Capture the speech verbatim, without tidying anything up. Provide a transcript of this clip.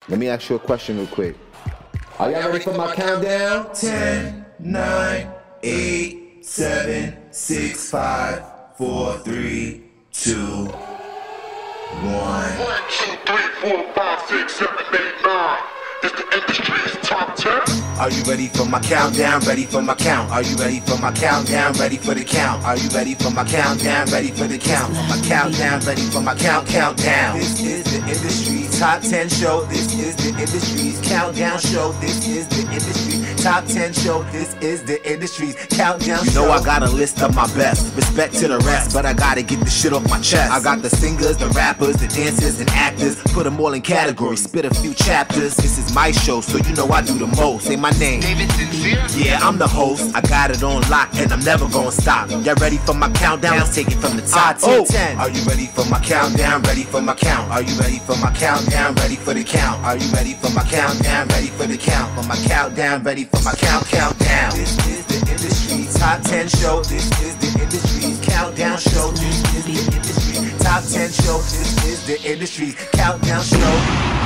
Let me ask you a question real quick. Are y'all ready for my countdown? ten, nine, eight, seven, six, five, four, three, two, one. One, two, three, four, five, six, seven, eight, nine. It's the industry's top ten. Are you ready for my countdown? Ready for my count? Are you ready for my countdown? Ready for the count? Are you ready for my countdown? Ready for the count? For my countdown, ready for my count? Countdown. This is the industry's top ten show. This is the industry's countdown show. This is the industry's top ten show. This is the industry's countdown show. You know I got a list of my best. Respect to the rest, but I gotta get this shit off my chest. I got the singers, the rappers, the dancers, and actors. Put them all in categories. Spit a few chapters. This is my show, so you know I do the most. Say my name. David Sincere? Yeah, I'm the host. I got it on lock, and I'm never gonna stop. Y'all ready for my countdown? Let's take it from the top to Oh. ten. Are you ready for my countdown? Ready for my count? Are you ready for my countdown? Ready for the count? Are you ready for my countdown? Ready for the count? For my countdown, ready for my count? Countdown. This is the industry's top ten show. This is the industry's countdown show. This is the industry's top ten show. This is the industry's countdown show.